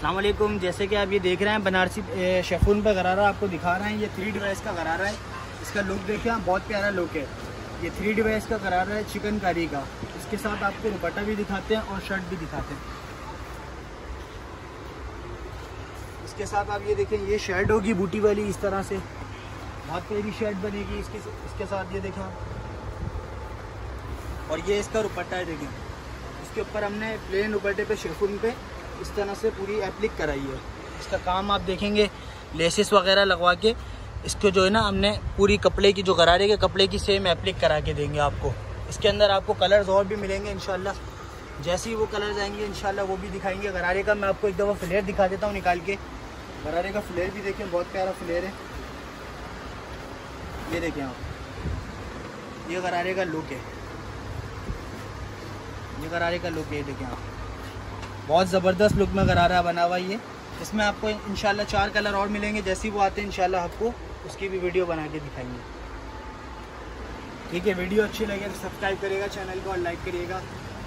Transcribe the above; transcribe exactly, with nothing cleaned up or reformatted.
अस्सलाम वालेकुम। जैसे कि आप ये देख रहे हैं बनारसी शेफून पे गरारा आपको दिखा रहे हैं। ये थ्री डिवाइस का गरारा है। इसका लुक देखिए आप, बहुत प्यारा लुक है। ये थ्री डिवाइस का गरारा है चिकनकारी का। इसके साथ आपको दुपट्टा भी दिखाते हैं और शर्ट भी दिखाते हैं। इसके साथ आप ये देखें, ये शर्ट होगी बूटी वाली, इस तरह से बहुत प्यारी शर्ट बनेगी इसके इसके साथ। ये देखें आप, और ये इसका दुपट्टा है। देखें इसके ऊपर हमने प्लेन दुपट्टे पे शेफून पे इस तरह से पूरी एप्लिक कराई है। इसका काम आप देखेंगे लेसेस वगैरह लगवा के इसको जो है ना हमने पूरी कपड़े की, जो गरारे के कपड़े की सेम एप्लिक करा के देंगे आपको। इसके अंदर आपको कलर्स और भी मिलेंगे इंशाल्लाह। जैसे ही वो कलर्स आएंगे इंशाल्लाह वो भी दिखाएंगे। गरारे का मैं आपको एक दफ़ा फ्लेयर दिखा देता हूँ निकाल के। गरारे का फ्लेयर भी देखें, बहुत प्यारा फ्लेयर है। ये देखें आप, ये गरारे का लुक है। ये गरारे का लुक है, देखें आप, बहुत ज़बरदस्त लुक में गरारा बना हुआ ये। इसमें आपको इंशाल्लाह चार कलर और मिलेंगे। जैसे ही वो आते हैं इंशाल्लाह आपको उसकी भी वीडियो बना के दिखाएंगे। ठीक है, वीडियो अच्छी लगे तो सब्सक्राइब करिएगा चैनल को और लाइक करिएगा।